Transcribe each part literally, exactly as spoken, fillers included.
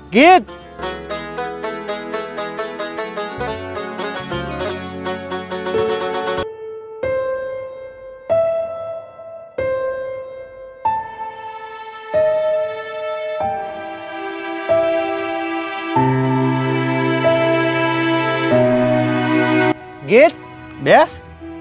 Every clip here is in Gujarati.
ગીત ગીત બેસ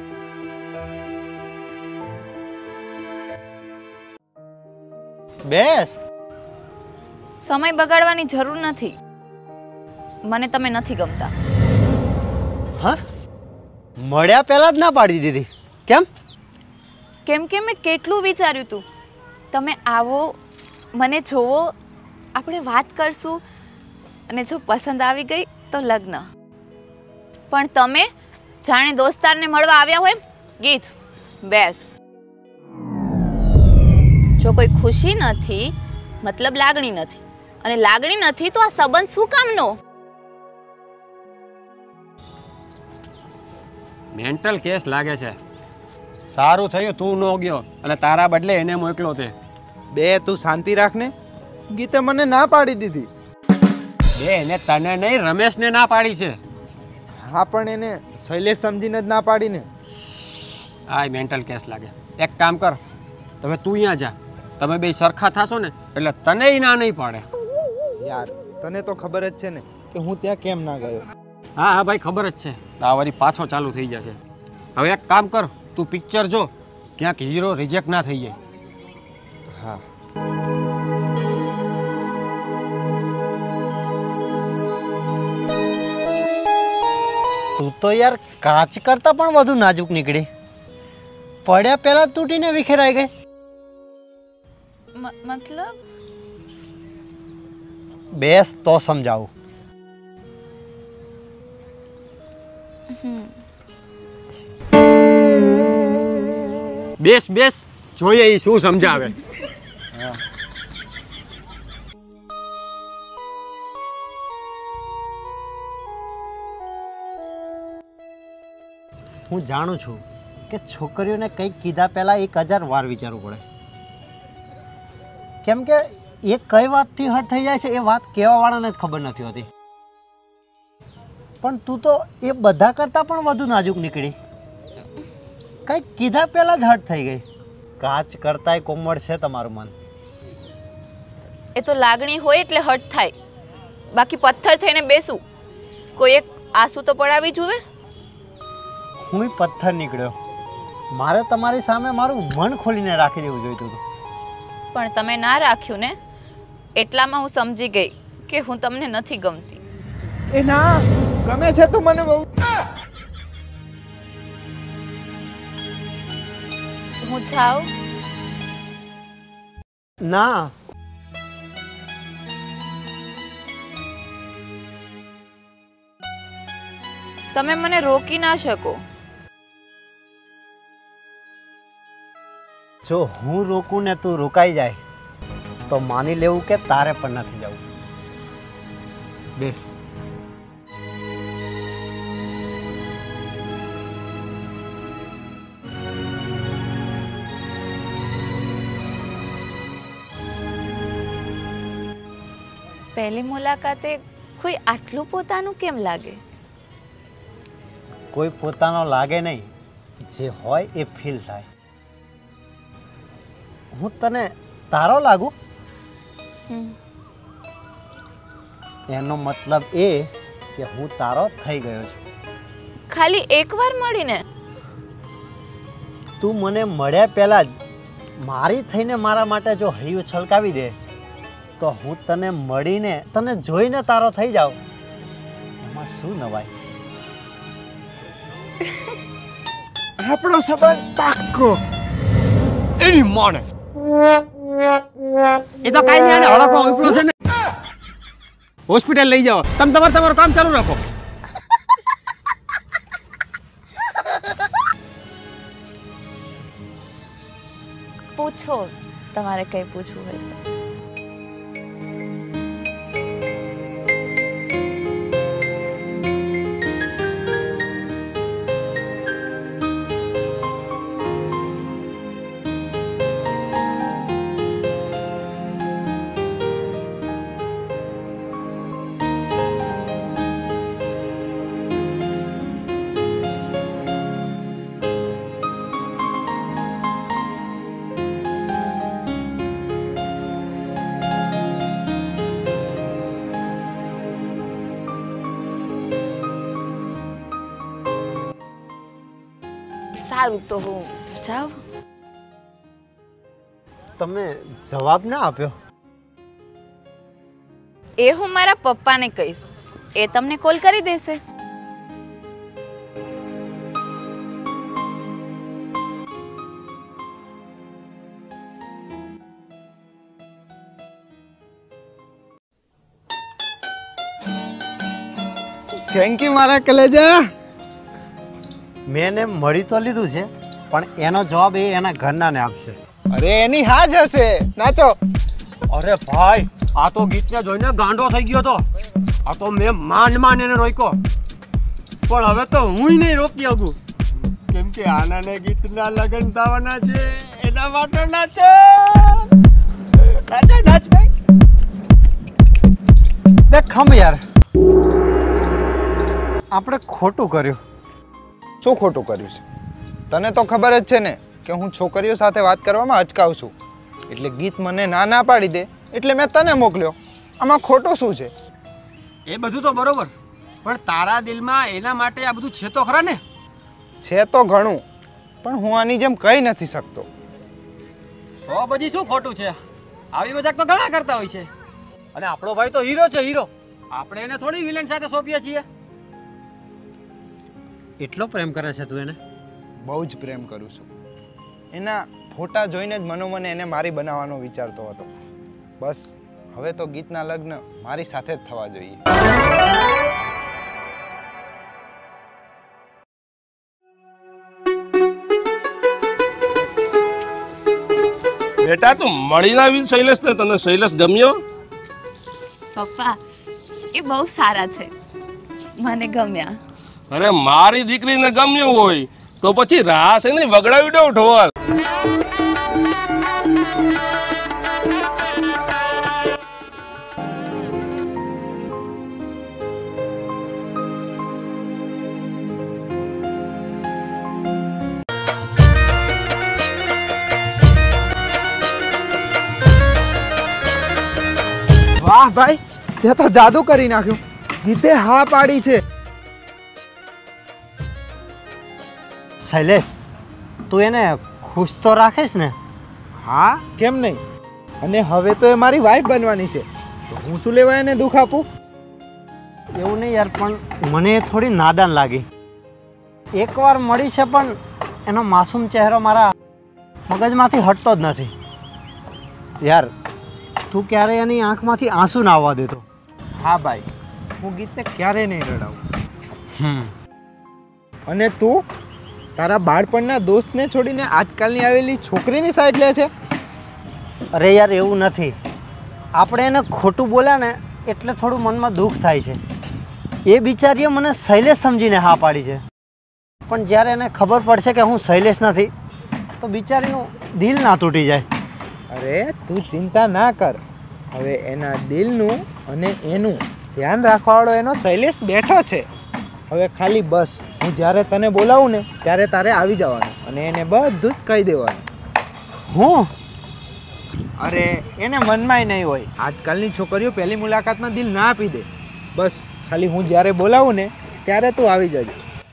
બેસ સમય બગાડવાની જરૂર નથી. મને તમે નથી ગમતા. હા મળ્યા પહેલા જ ના પાડી દીધી. કેમ? કેમ કે મેં કેટલું વિચાર્યું તું. તમે આવો, મને જોવો, આપણે વાત કરશું અને જો પસંદ આવી ગઈ તો લગ્ન. પણ તમે જાણે દોસ્તારને મળવા આવ્યા હોય. ગીત બેસ. જો કોઈ ખુશી નથી મતલબ લાગણી નથી, અને લાગણી નથી તો આ સંબંધ શું કામનો? મેન્ટલ કેસ લાગે છે. સારું થયું તું ન ગયો અને તારા બદલે એને મોકલો તે. બે તું શાંતિ રાખને. ગીતે મને ના પાડી દીધી. બે એને તને નહીં રમેશને ના પાડી છે. હા પણ એને શૈલેષ સમજીને જ ના પાડીને. આ મેન્ટલ કેસ લાગે. એક કામ કર, તમે તું અહીંયા જા. તમે બે સરખા થશો ને એટલે તને ના નહીં પાડે. યાર તને તો ખબર જ છે ને કે હું ત્યાં કેમ ના ગયો. હા હા ભાઈ ખબર જ છે. આ વળી પાછો ચાલુ થઈ જશે. હવે એક કામ કર, તું પિક્ચર જો, ક્યાંક હીરો રિજેક્ટ ના થઈ જાય. હા તું તો યાર કાચ કરતા પણ વધુ નાજુક નીકળી. પડ્યા પહેલા તૂટીને વિખેરાઈ ગઈ. મતલબ બેસ તો સમજાવું. બેસ બેસ જોઈએ એ શું સમજાવે. હું જાણું છું કે છોકરીઓને કંઈક કીધા પહેલાં એક હજાર વાર વિચારવું પડે. કેમ કે એ કઈ વાતથી હટ થઈ જાય છે એ વાત કહેવાવાળાને જ ખબર નથી હોતી. પણ તું તો એ બધા કરતાં પણ વધુ નાજુક નીકળી. કંઈક કીધા પહેલાં જ હટ થઈ ગઈ. કાચ કરતાંય કોમળ છે તમારું મન. એ તો લાગણી હોય એટલે હટ થાય, બાકી પથ્થર થઈને બેસું. કોઈ એક આંસુ તો પડાવી જુએ. હું પથ્થર નીકળ્યો. મારે તમારી સામે મારું મન ખોલીને રાખી દેવું જોઈતું હતું. પણ તમે ના રાખ્યું ને, એટલામાં હું સમજી ગઈ કે હું તમને નથી ગમતી. એ ના ગમે છે તો મને બહુ. હું જાઉં? ના તમે મને રોકી ના શકો. જો હું રોકું ને તું રોકાઈ જાય તો માની લેવું કે તારે પણ નથી જવું. બેસ. પહેલી મુલાકાતે કોઈ આટલું પોતાનું કેમ લાગે? કોઈ પોતાનો લાગે નહીં, જે હોય એ ફીલ થાય. હું તને તારો લાગુ એનો મતલબ એ કે હું તારો થઈ ગયો છું. ખાલી એકવાર મળીને? તું મને મળ્યા પહેલા જ મારી થઈને મારા માટે જો હૈયું છલકાવી દે તો હું તને મળીને તને જોઈને તારો થઈ જાઉં. એમાં શું નવાય? આપણો સંબંધ પાક્કો. એની માને એ તો કાઈ નહીં, આને હળકો ઉપડો છે ને. હોસ્પિટલ લઈ જાઓ. તમે તમારું તમારું કામ ચાલુ રાખો. પૂછો તમારે કઈ પૂછવું હોય તો. સારું તો હું જાઉં. તમે જવાબ ના આપ્યો. એ હું મારા પપ્પાને કહીશ, એ તમને કોલ કરી દેશે. થેન્ક યુ મારા કલેજા. મેં એને મળી તો લીધું છે, પણ એનો જવાબ એ એના ઘરનાને આપશે. અરે એની હા જ હશે. નાચો. અરે ભાઈ, આ તો ગીતને જોઈને ગાંડો થઈ ગયો તો. આ તો મેં માંડ માંડ એને રોક્યો, પણ હવે તો હું નહીં રોકી શકું, કેમ કે આનાને ગીતના લગ્ન થવાના છે, એના માટે નાચો. નાચો નાચ ભાઈ. દેખ ખમ યાર, આપણે ખોટું કર્યું. શું ખોટું કર્યું છે? તને તો ખબર જ છે ને કે હું છોકરીઓ સાથે વાત કરવામાં અચકાવ છું. એટલે ગીત મને ના ના પાડી દે એટલે મેં તને મોકલ્યો. આમાં ખોટું શું છે? એ બધું તો બરોબર, પણ તારા દિલમાં એના માટે આ બધું છે તો ખરા ને? છે તો ઘણું, પણ હું આની જેમ કહી નથી શકતો. તો પછી શું ખોટું છે? આવી મજાક તો ઘણા કરતા હોય છે, અને આપણો ભાઈ તો હીરો છે, હીરો. આપણે એને થોડી વિલન સાથે સોંપીએ છીએ. એટલો પ્રેમ કરે છે તું એને? બહુ જ પ્રેમ કરું છું. એના ફોટા જોઈને જ મનોમને એને મારી બનાવવાનો વિચારતો હતો. બસ હવે તો ગીતના લગ્ન મારી સાથે જ થવા જોઈએ. બેટા તું મળીને આવી શૈલેષ ને? તને શૈલેષ ગમ્યો? પપ્પા એ બહુ સારા છે, મને ગમ્યા. અરે મારી દીકરીને ગમ્યું હોય તો પછી રાસ એને વગડાવી દો ઢોલ. વાહ ભાઈ, તે તો જાદુ કરી નાખ્યું. ગીતે હા પાડી છે. શૈલેષ, તું એને ખુશ તો રાખીશ ને? હા, કેમ નહીં? અને હવે તો એ મારી વાઈફ બનવાની છે, તો હું શું લેવા એને દુઃખ આપું? એવું નહીં યાર, પણ મને એ થોડી નાદાન લાગી. એકવાર મળી છે, પણ એનો માસૂમ ચહેરો મારા મગજમાંથી હટતો જ નથી. યાર, તું ક્યારેય એની આંખમાંથી આંસુ ના આવવા દેતો. હા ભાઈ, હું ગીતને ક્યારેય નહીં રડાવું. હમ અને તું તારા બાળપણના દોસ્તને છોડીને આજકાલની આવેલી છોકરીની સાઈડ લે છે? અરે યાર, એવું નથી. આપણે એને ખોટું બોલ્યા ને એટલે થોડું મનમાં દુઃખ થાય છે. એ બિચારીએ મને શૈલેષ સમજીને હા પાડી છે, પણ જ્યારે એને ખબર પડશે કે હું શૈલેષ નથી તો બિચારીનું દિલ ના તૂટી જાય. અરે તું ચિંતા ના કર. હવે એના દિલનું અને એનું ધ્યાન રાખવાવાળો એનો શૈલેષ બેઠો છે. હવે ખાલી બસ હું જ્યારે તને બોલાવું ને ત્યારે તારે આવી જવાનું અને એને બધું જ કહી દેવાનું. હું અરે એને મનમાંય નહીં હોય. આજકાલની છોકરીઓ પહેલી મુલાકાતમાં દિલ ના આપી દે. બસ ખાલી હું જ્યારે બોલાવું ને ત્યારે તું આવી જજે.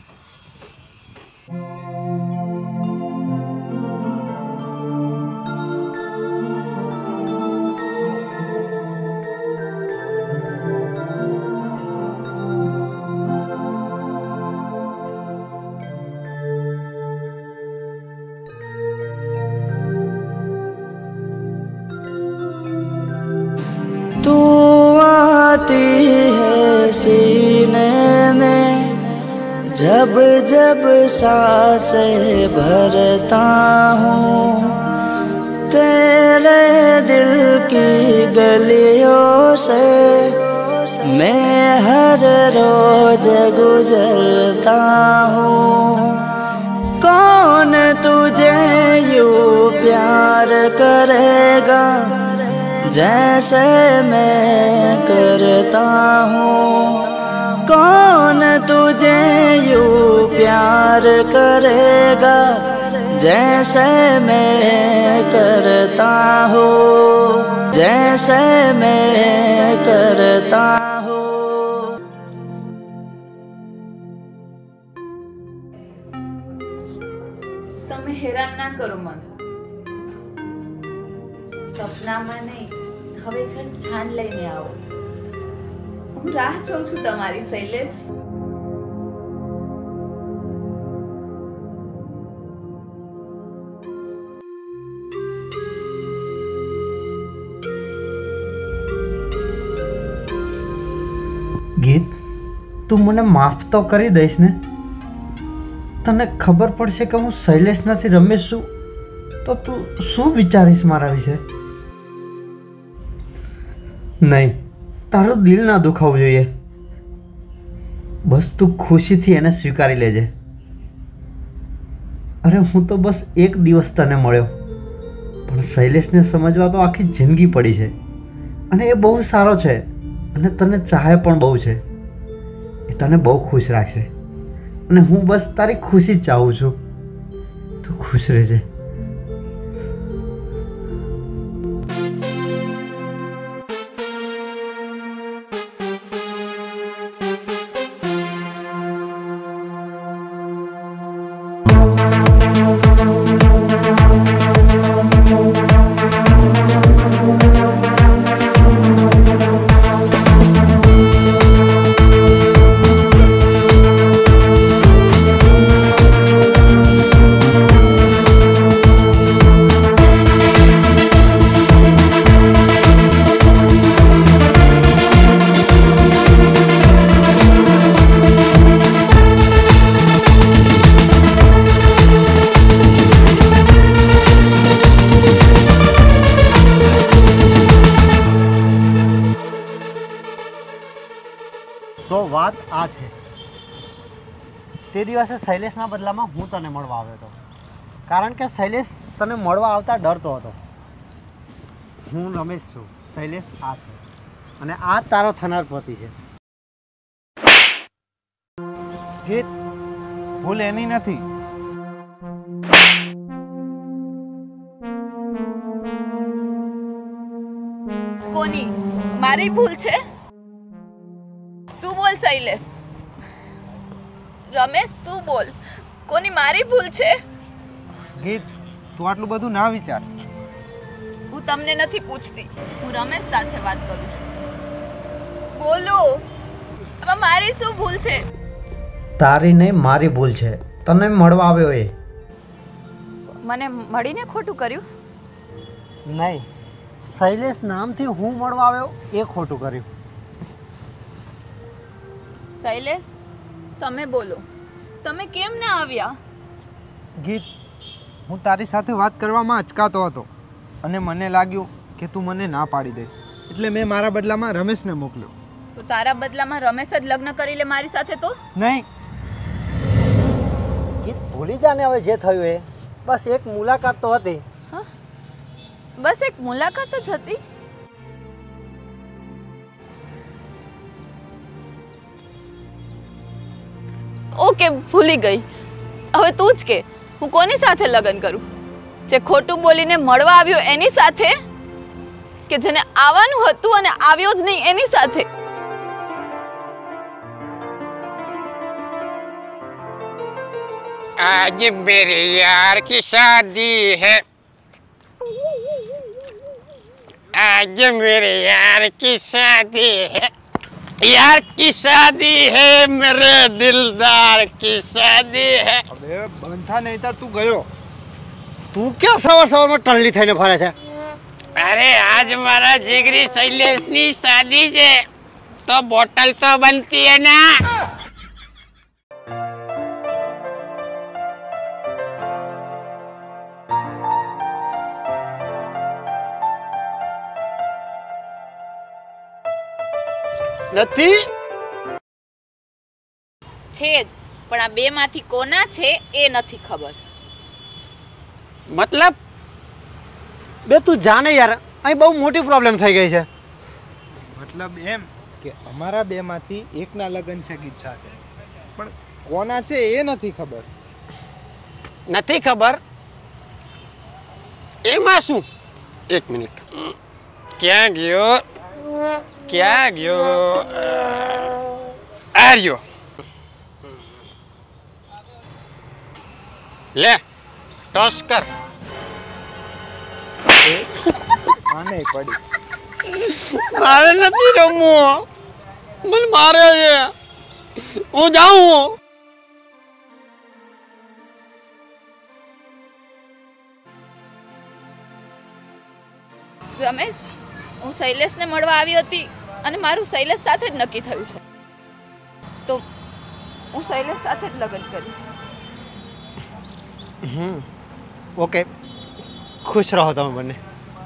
तू आती है सीने में जब जब सांसें भरता हूँ तेरे दिल की गलियों से मैं हर रोज गुजरता हूँ कौन तुझे यूँ प्यार करेगा जैसे मैं करता हूँ कौन तुझे यूँ प्यार करेगा जैसे मैं करता हूँ जैसे मैं करता हूँ। ના માં નહીં, હવે છન છાન લઈને આવો. હું રાહ જોઉં છું તમારી, શૈલેષ. ગીત, તું મને માફ તો કરી દઈશ ને? તને ખબર પડશે કે હું શૈલેષ નથી રમેશ છું તો તું શું વિચારીશ મારા વિશે? નહીં, તારું દિલ ના દુખાવવું જોઈએ. બસ તું ખુશીથી એને સ્વીકારી લેજે. અરે હું તો બસ એક દિવસ તને મળ્યો, પણ શૈલેષને સમજવા તો આખી જિંદગી પડી છે. અને એ બહુ સારો છે અને તને ચાહે પણ બહુ છે. એ તને બહુ ખુશ રાખશે અને હું બસ તારી ખુશી જ ચાહું છું. તું ખુશ રહેજે. તો વાત આ છે, તે દિવસે શૈલેષના બદલામાં હું તને મળવા આવ્યો હતો, કારણ કે શૈલેષ તને મળવા આવતા ડરતો હતો. હું રમેશ છું, શૈલેષ આ છે અને આ તારો થનાર પતિ છે. ગીત, ભૂલ એની નથી. કોની? મારી ભૂલ છે? તું બોલ શૈલેષ. રમેશ તું બોલ, કોની મારી ભૂલ છે? ગીત, તું આટલું બધું ના વિચાર. હું તમને નથી પૂછતી, હું રમેશ સાથે વાત કરું છું. બોલો, આમાં મારી શું ભૂલ છે? તારી નહીં, મારી ભૂલ છે. તને મળવા આવ્યો એ. મને મળીને ખોટું કર્યું? નહીં, શૈલેષ નામથી હું મળવા આવ્યો એ ખોટું કર્યું. શૈલેષ તમે બોલો, તમે કેમ ના આવ્યા? ગીત, હું તારી સાથે વાત કરવામાં અચકાતો હતો અને મને લાગ્યું કે તું મને ના પાડી દઈશ, એટલે મેં મારા બદલામાં રમેશને મોકલ્યો. તો તારા બદલામાં રમેશ જ લગ્ન કરી લે મારી સાથે? તો નહીં ગીત, ભૂલી જા ને હવે જે થયું એ. બસ એક મુલાકાત તો હતી. બસ એક મુલાકાત જ હતી? ઓકે, ભૂલી ગઈ. હવે તું જ કે, હું કોની સાથે લગ્ન કરું? જે ખોટું બોલીને મળવા આવ્યો એની સાથે, કે જેને આવવાનું હતું અને આવ્યો જ નહીં એની સાથે? आज मेरे यार की शादी है, आज मेरे यार की शादी है, यार की शादी है, मेरे दिलदार की शादी है. હવે બંધા નહીતર તું ગયો. તું ક્યાં સવાર સવારમાં ટલ્લી થઈને ફરે છે? अरे आज मारा जिगरी शैलेश ની शादी છે તો બોટલ તો બનતી है ना. નથી છે જ, પણ આ બે માંથી કોના છે એ નથી ખબર. મતલબ બે તું જાને યાર, અહીં બહુ મોટી પ્રોબ્લેમ થઈ ગઈ છે. મતલબ એમ કે અમારા બેમાંથી એકના લગ્ન છે ગીત સાથે, પણ કોના છે એ નથી ખબર. નથી ખબર એમાં શું? એક મિનિટ, ક્યાં ગયો ક્યાં ગયો આ રહ્યો. લે ટોસ કર. આને પડી. મારે નથી રમવું, મને મારે છે, હું જાઉં. રમેશ, હું શૈલેષને મળવા આવી હતી અને મારું શૈલેષ સાથે જ નક્કી થયું છે, તો હું શૈલેષ સાથે જ લગ્ન કરીશ. હમ ઓકે, ખુશ રહો તમે બંને.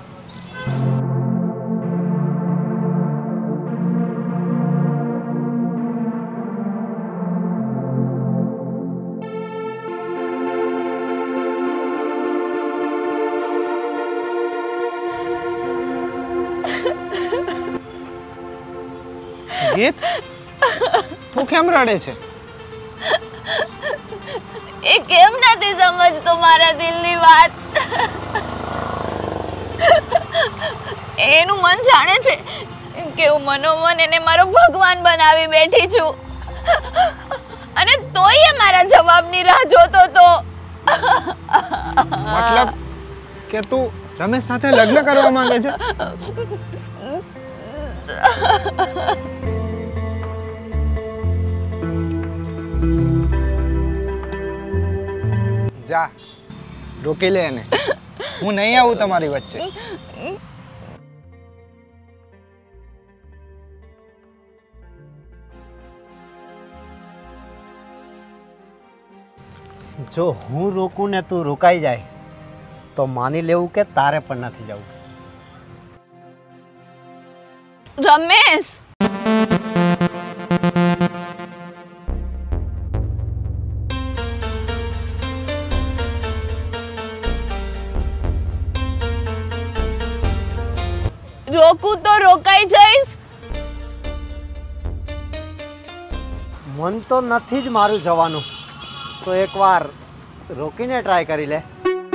ગીત, તું કેમ રડે છે? એ કેમ નથી સમજતો મારા દિલની વાત? એનું મન જાણે છે કે હું મનોમન એને મારો ભગવાન બનાવી બેઠી છું, અને તોય એ મારા જવાબની રાહ જોતો તો. મતલબ કે તું રમેશ સાથે લગ્ન કરવા માંગે છે? જા, રોકી લે એને. હું નહીં આવું તમારી વચ્ચે. જો હું રોકું ને તું રોકાઈ જાય તો માની લેવું કે તારે પણ નથી જવું. રમેશ, રોકું તો રોકાઈ જઈશ. મન તો નથી જ મારું જવાનું, તો એકવાર રોકીને ટ્રાય કરી લે.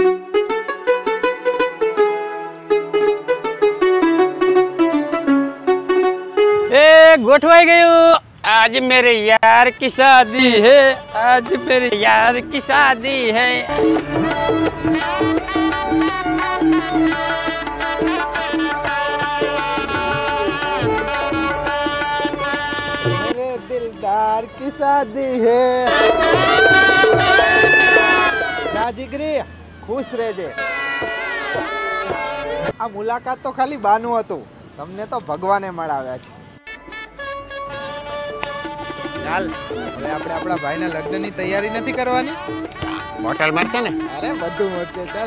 એ ગોઠવાઈ ગયું. आज मेरे यार की शादी है, आज मेरे यार की शादी है. मेरे दिलदार की शादी है. જા જીગરી, ખુશ રહેજે. આ મુલાકાત તો ખાલી બાનું હતું, તમને તો ભગવાને મળાવ્યા છે. ચાલ, હવે આપણે આપણા ભાઈના લગ્નની તૈયારી નથી કરવાની? બોટલ મળશે ને? અરે બધું મળશે. ચાલ.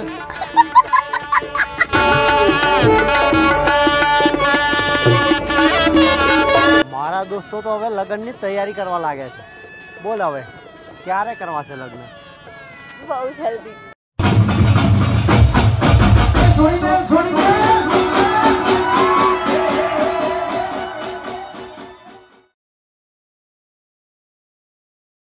મારા દોસ્તો તો હવે લગ્નની તૈયારી કરવા લાગ્યા છે. બોલ હવે ક્યારે કરવા છે લગ્ન? બહુ જલ્દી.